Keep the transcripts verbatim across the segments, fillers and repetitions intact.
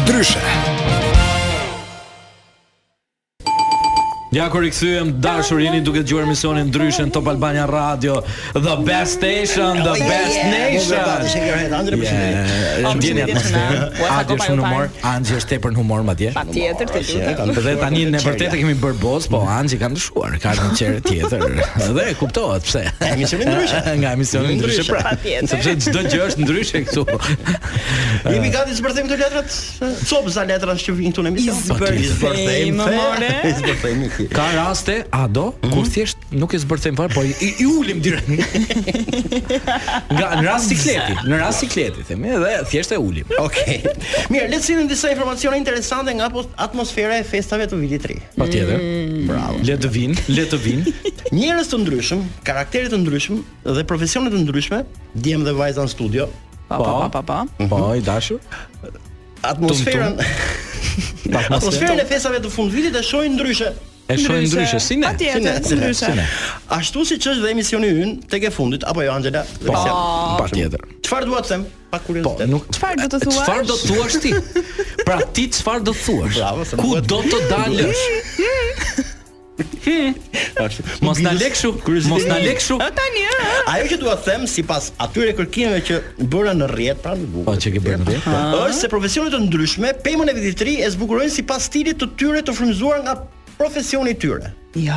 Ndryshe. Ja kur i kthyem dashur jeni duke dëgjuar emisionin Ndryshe në Top Albania Radio, the best station, the best nation. Ndjeni atmosferën. Adi është në humor, Anxhi është tepër në humor madje. Patjetër, të lutem. Dhe tani ne vërtet e kemi bërë boss, po Anxhi ka ndryshuar, ka një çere tjetër. Dhe kuptohet pse. Emisioni Ndryshe, nga emisioni Ndryshe pra. Sepse çdo gjë është ndryshe këtu. Jemi gati të zbërthejmë këto letrat? Copë za letra që vijnë këtu në emision. Zbërthejmë, more. Zbërthejmë. Ka raste, a do, kur thjesht nuk e zbërthejmë fare, po i, i ulim direkt. Nga në rast sikleti, në rast sikleti themi, dhe thjesht e ulim. Okej. Mirë, le të sillim disa informacione interesante nga atmosfera e festave të vitit të ri. Patjetër. Bravo. Le të vinë, le të vinë. Njerëz të ndryshëm, karaktere të ndryshëm dhe profesione të ndryshme, djem dhe vajza në studio. Pa pa pa pa. Po, i dashur. Atmosferën Atmosferën e festave të fundvitit e shohin ndryshe. E shohin ndryshe, si ne. Patjetër, ndryshe. Ashtu siç është dhe emisioni ynë tek e fundit, apo jo Angela? Po, patjetër. Çfarë dua të them? Pa kuriozitet. Po, nuk Çfarë do të thuash? Çfarë do të thuash ti? Pra ti çfarë do të thuash? Bravo, ku do të dalësh? Mos na lekshu, mos na lekshu. Tani. Ajo që dua të them sipas atyre kërkimeve që bëra në rrjet, pra në Google. Po që ke bërë në rrjet? Është se profesionet të ndryshme pemën e vitit të ri e zbukurojnë sipas stilit të tyre të frymzuar nga profesioni i tyre. Ja.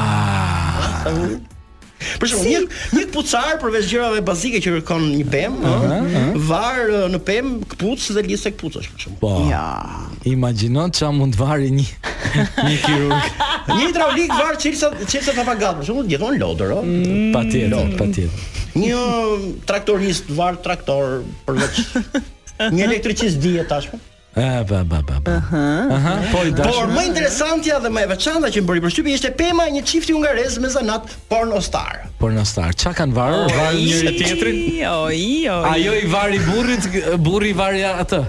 Për shembull, një një kpucar përveç gjërave bazike që kërkon një pemë, ëh, var në pemë, kpucë dhe listë kpucash për shembull. Po. Ja. Imagjino ç'a mund të varë një një kirurg. Një hidraulik var çelsa çelsa papagat, për shembull, jeton lodër, ëh. Patjetër, patjetër. Një traktorist var traktor përveç një elektricist dihet tashmë. Ah, ba ba ba. Aha. Po i dashur. Por më interesantja dhe më e veçanta që më bëri përshtypje ishte pema e një çifti hungarez me zanat pornostar. Pornostar. Çka kanë varur? Varur njëri tjetrin? Oj, oj. Ajo i vari burrit, burri i vari atë.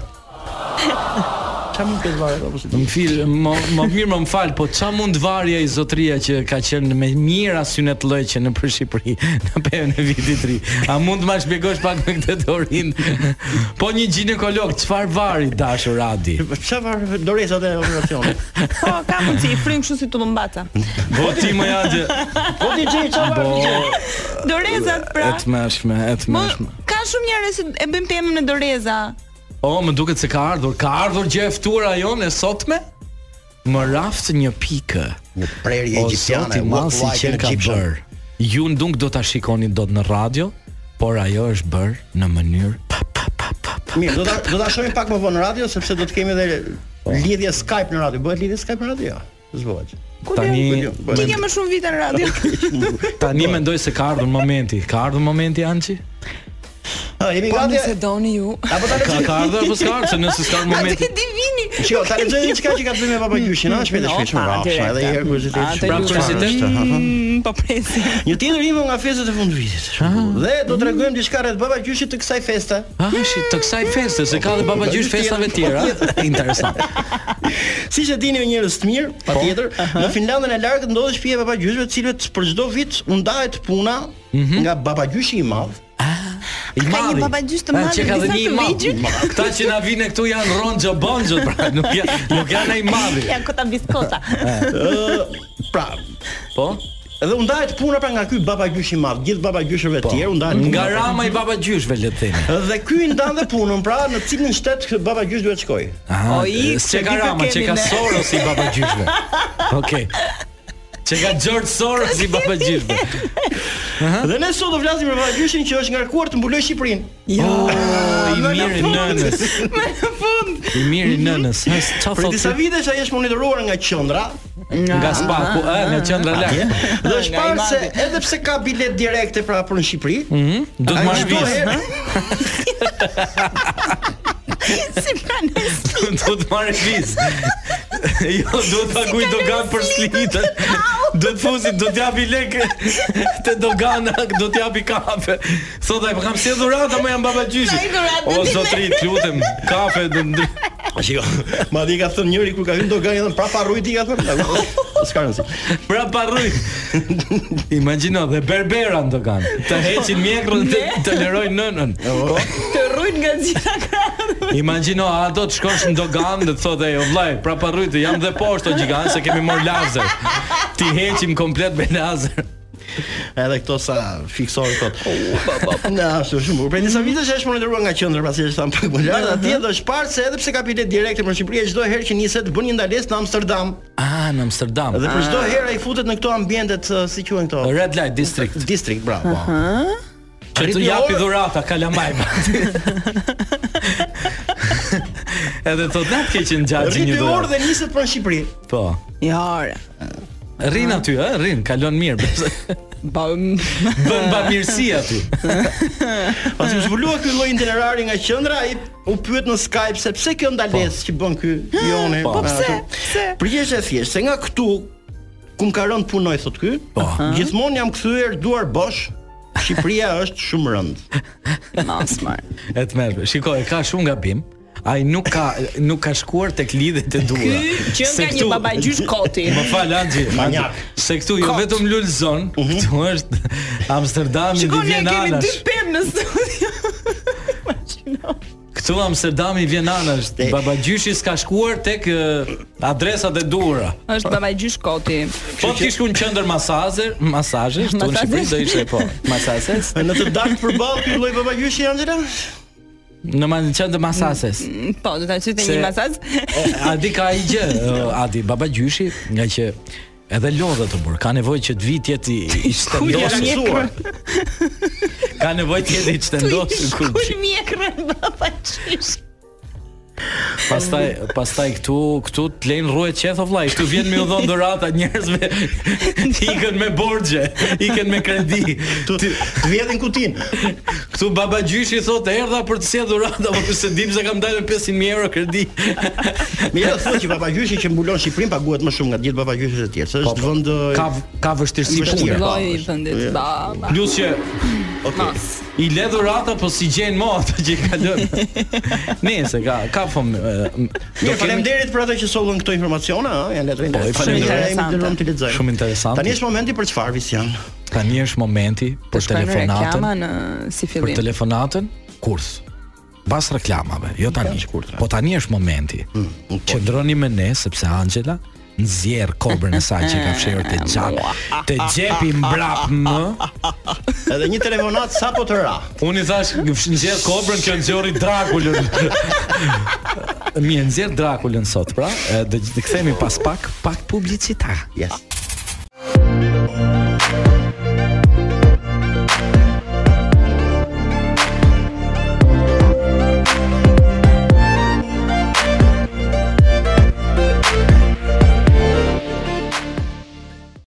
Ç'a mund të varë apo si? Më fil, më më mirë më mfal, po ç'a mund varja i zotria që ka qenë me mira synet llojqe në për Shqipëri në pemën e vitit të ri. A mund të më shpjegosh pak me këtë teorinë? Po një ginekolog çfarë vari dashur Adi? Ç'a varë dorezat e operacionit? Po, ka mundsi, i frym kështu si tullumbaca. Po ti më janë. Po ti ç'i ç'a varë? Dorezat pra. Et mëshme, et mëshme. Ka shumë njerëz që e bëjnë pemën në doreza. O, më duket se ka ardhur, ka ardhur gjë e ftuara jonë e sotme? Më raft një pikë. Një prerje egjiptiane, masi që ka bërë. Ju nuk do ta shikoni dot në radio, por ajo është bërë në mënyrë pa pa pa pa. pa Mirë, do ta do ta shohim pak më vonë në radio sepse do të kemi edhe lidhje Skype në radio. Bëhet lidhje Skype në radio? S'bëhet. Tani ti ke më shumë vite në radio. Tani mendoj se ka ardhur momenti. Ka ardhur momenti Ançi? Ah, jemi Po gati. nëse doni ju. Apo ta Ka ka ardhur apo s'ka ardhur, se nëse s'ka momenti. Ti vini. Shiko, ta lexoj diçka që ka të bëjë me Babagjyshin, a shpejt e shpejt shumë rafsh, edhe një herë kuriozitet. Pra kuriozitet. Po presim. Një tjetër info nga festat e fundvitit. Dhe do t'rregojmë diçka rreth Babagjyshit të kësaj feste. Ah, shi, të kësaj feste, se ka dhe Babagjysh festave tjera. Interesant. Siç e dini njerëz të mirë, patjetër, në Finlandën e largët ndodhet shtëpia e Babagjyshve, të cilët për çdo vit u ndahet puna nga Babagjyshi i madh. I Ka një babagjysh të madh. Që ka dhe një i madh. Këta që na vinë këtu janë ronxho bonxho, pra nuk janë nuk janë ai madhi. Janë kota biskota. Ë, pra, po. Edhe u ndahet puna pra nga ky babagjysh i madh, gjithë babagjyshëve të tjerë u ndahet nga rama i babagjyshve, le të themi. Dhe ky i ndan dhe punën, pra në cilin shtet ky babagjysh duhet shkojë. O i, çe ka rama, çe ka Soros i babagjyshve. Okej. Që ka George Soros i babagjyshve. Dhe ne sot do flasim për Babagjyshin që është ngarkuar të mbulojë Shqipërinë. Jo, i mirë i nënës. Në fund. I mirë i nënës. Çfarë Për disa vitesh ai është monitoruar nga qendra, nga Spaku, ë, nga qendra lart. Dhe është parë se edhe pse ka bilet direkte pra për në Shqipëri, do të marrë vizë. Si pranes. Do të marrë vizë. Jo, do të paguaj dogan për slitën. Do të fuzi, do të japi lek te dogana, do të japi kafe. Thotë, po kam si dhuratë, më jam Babagjyshi. O zotri, lutem, kafe do ndry. Shiko, ma di ka thënë njëri kur ka hyrë dogan edhe prapa rrujt i ka thënë. S'ka rëndsi. Prapa rrujt. Imagjino dhe berbera dogan. Të heqin mjekrën, të tolerojnë nënën. Të rrujt nga gjitha krahët. Imagjino, a do të shkosh në dogan dhe të thotë jo vllai, prapa rryti, jam dhe poshtë o gjigant se kemi marr lazer. Ti heqim komplet me lazer. Edhe këto sa fiksor këto. Na, është shumë. Për disa vite është monitoruar nga qendra, pasi është tham pak më lart, atje do është parë se edhe pse ka bilet direkte për Shqipëri, çdo herë që niset bën një ndalesë në Amsterdam. Ah, në Amsterdam. Dhe për çdo herë ai futet në këto ambientet, si quhen këto? Red light district. District, bravo. Që të japi dhurata kalamaj. Edhe të natë ke qenë gjatë një dhuratë. Orë dhe niset për Shqipëri. Po. Ja, ore. Rrin aty, ë, rrin, kalon mirë. Bën bamirësi aty. Pasi u zbulua ky lloj itinerari nga qendra, ai u pyet në Skype se pse kjo ndalesë që bën ky Joni. Po pse? Pse? Përgjigje e thjeshtë, se nga këtu ku më ka rënë punoj thot ky, gjithmonë jam kthyer duar bosh. Shqipëria është shumë rënd. Masmar. E të merr. Shikoj, ka shumë gabim. Ai nuk ka nuk ka shkuar tek lidhjet e dura. Ky që nga një babagjysh koti. Më fal Anxhi, manjak. Se këtu jo vetëm lulzon, këtu është Amsterdami dhe vjen anash. Shikoj, kemi dy pemë në studio. Imagjino. Këtu Amsterdami vjen anash. Babagjyshi s'ka shkuar tek adresat e dura. Është babagjysh koti. Po ti shkon në qendër masazhe, masazhesh, tu në Shqipëri do ishte po, masazhes. Në të dashur përballë ky lloj babagjyshi Angela? Në manë qënë të masases. Po, do të qyte një masaz. A di ka i gjë, a di babagjyshi, nga që edhe lodhe të burë, ka nevoj që të vit jeti i shtendosë. Ka nevoj të jeti i shtendosë. Kuj mjekrën babagjyshi. Pastaj, pastaj këtu, këtu të lejnë rruet qeth o vllai, këtu vjen me u dhon dhurata njerëzve, ikën me borxhe, ikën me kredi, të vjedhin kutin. Këtu babagjyshi thotë erdha për të sjell dhurata, po se dim se kam dalë me pesëqind mijë euro kredi. Mirë, thotë që babagjyshi që mbulon Shqipërinë paguhet më shumë nga të gjithë babagjyshit e tjerë, se është vend ka ka vështirësi pune. Lloji i vendit. Baba. Plus që okay. I le dhurata po si gjen mo ato që i ka lënë. Nëse ka ka fam. Do faleminderit për ato që sollën këto informacione, ëh, janë letra interesante. Shumë interesante. Tani është momenti për çfarë Visjan? Tani është momenti për telefonatën. Në si fillim. Për telefonatën kurs. Pas reklamave, jo tani. Po tani është momenti. Qëndroni me ne sepse Angela nxjerr kobrën e saj që ka fshehur te xhap, te xhepi mbrap më. Edhe një telefonat sapo të ra. Unë i thash nxjerr kobrën që nxjorri Drakulën. Mirë, nxjerr Drakulën sot, pra. Do të kthehemi pas pak, pak publicitar. Yes.